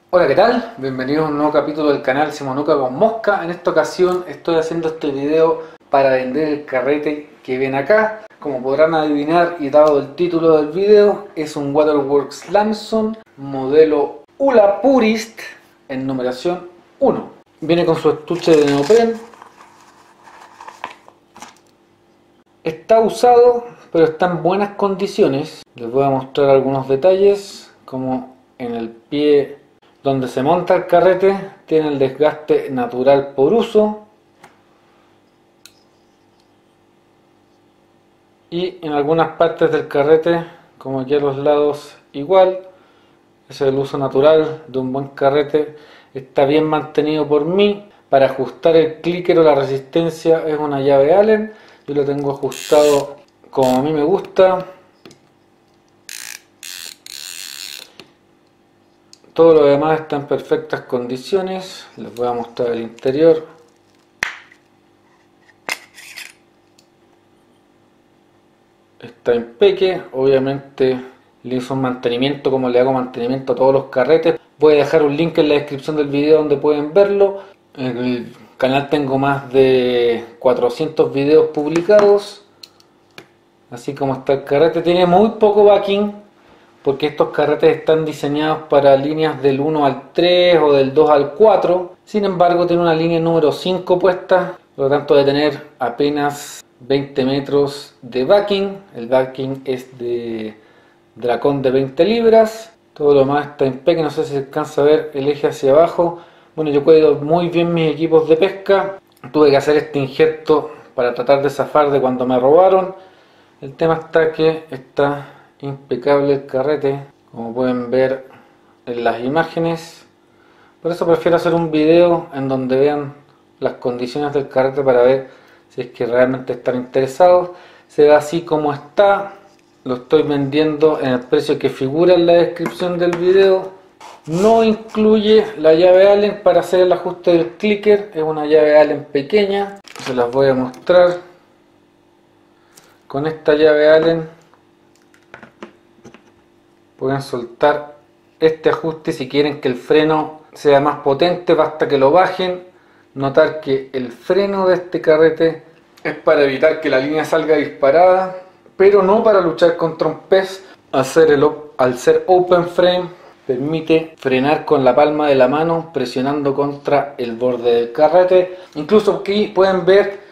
Hola, ¿qué tal? Bienvenidos a un nuevo capítulo del canal Simonuca con Mosca. En esta ocasión estoy haciendo este video para vender el carrete que ven acá. Como podrán adivinar y dado el título del video, es un Waterworks Lamson modelo Ula Purist en numeración 1. Viene con su estuche de neopren. Está usado, pero está en buenas condiciones. Les voy a mostrar algunos detalles, como en el pie donde se monta el carrete tiene el desgaste natural por uso, y en algunas partes del carrete, como aquí a los lados, igual. Ese es el uso natural de un buen carrete. Está bien mantenido por mí. Para ajustar el clicker o la resistencia es una llave Allen. Yo lo tengo ajustado como a mí me gusta. Todo lo demás está en perfectas condiciones. Les voy a mostrar el interior. Está impeque. Obviamente le hizo un mantenimiento como le hago mantenimiento a todos los carretes. Voy a dejar un link en la descripción del video donde pueden verlo. En el canal tengo más de 400 videos publicados. Así como está el carrete. Tiene muy poco backing, porque estos carretes están diseñados para líneas del 1 al 3 o del 2 al 4. Sin embargo, tiene una línea número 5 puesta, por lo tanto de tener apenas 20 metros de backing. El backing es de Dracon de 20 libras. Todo lo demás está en peque. No sé si se alcanza a ver el eje hacia abajo. Bueno, yo cuido muy bien mis equipos de pesca. Tuve que hacer este injerto para tratar de zafar de cuando me robaron. El tema está que está impecable el carrete, como pueden ver en las imágenes. Por eso prefiero hacer un video en donde vean las condiciones del carrete para ver si es que realmente están interesados. Se ve así como está. Lo estoy vendiendo en el precio que figura en la descripción del video. No incluye la llave Allen para hacer el ajuste del clicker. Es una llave Allen pequeña. Se las voy a mostrar. Con esta llave Allen pueden soltar este ajuste. Si quieren que el freno sea más potente, basta que lo bajen. Notar que el freno de este carrete es para evitar que la línea salga disparada, pero no para luchar contra un pez. Al ser open frame, permite frenar con la palma de la mano presionando contra el borde del carrete. Incluso aquí pueden ver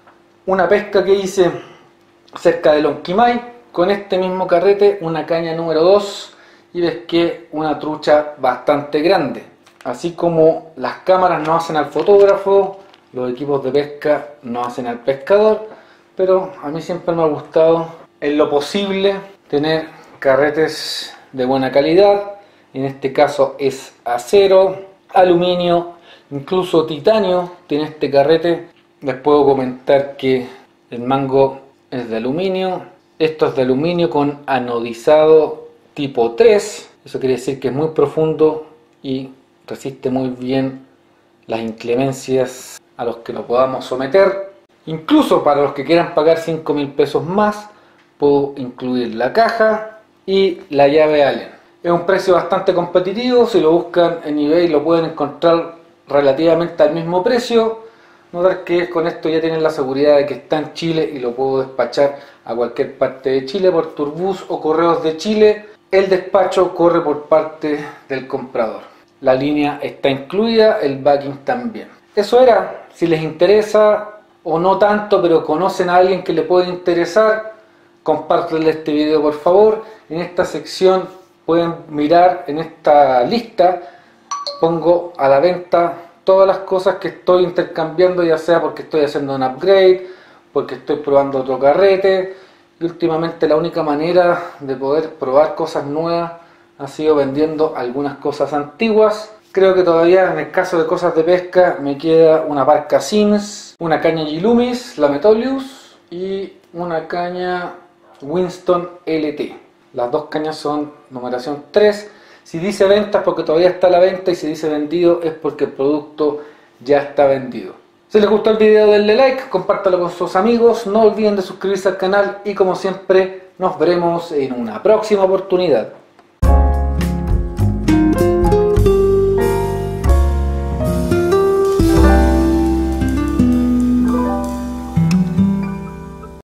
una pesca que hice cerca de Lonquimay con este mismo carrete, una caña número 2, y pesqué una trucha bastante grande. Así como las cámaras no hacen al fotógrafo, los equipos de pesca no hacen al pescador, pero a mí siempre me ha gustado en lo posible tener carretes de buena calidad. En este caso es acero, aluminio, incluso titanio tiene este carrete. Les puedo comentar que el mango es de aluminio. Esto es de aluminio con anodizado tipo 3. Eso quiere decir que es muy profundo y resiste muy bien las inclemencias a los que lo podamos someter. Incluso para los que quieran pagar 5.000 pesos más, puedo incluir la caja y la llave Allen. Es un precio bastante competitivo. Si lo buscan en eBay lo pueden encontrar relativamente al mismo precio. Notar que con esto ya tienen la seguridad de que está en Chile y lo puedo despachar a cualquier parte de Chile por Turbus o Correos de Chile. El despacho corre por parte del comprador. La línea está incluida, el backing también. Eso era. Si les interesa o no tanto, pero conocen a alguien que le puede interesar, compártanle este video por favor. En esta sección pueden mirar, en esta lista pongo a la venta todas las cosas que estoy intercambiando, ya sea porque estoy haciendo un upgrade, porque estoy probando otro carrete. Y últimamente la única manera de poder probar cosas nuevas ha sido vendiendo algunas cosas antiguas. Creo que todavía en el caso de cosas de pesca me queda una Barca Sims, una caña Gilumis, la Metolius, y una caña Winston LT. Las dos cañas son numeración 3. Si dice venta es porque todavía está a la venta, y si dice vendido es porque el producto ya está vendido. Si les gustó el video, denle like, compártalo con sus amigos, no olviden de suscribirse al canal y como siempre nos veremos en una próxima oportunidad.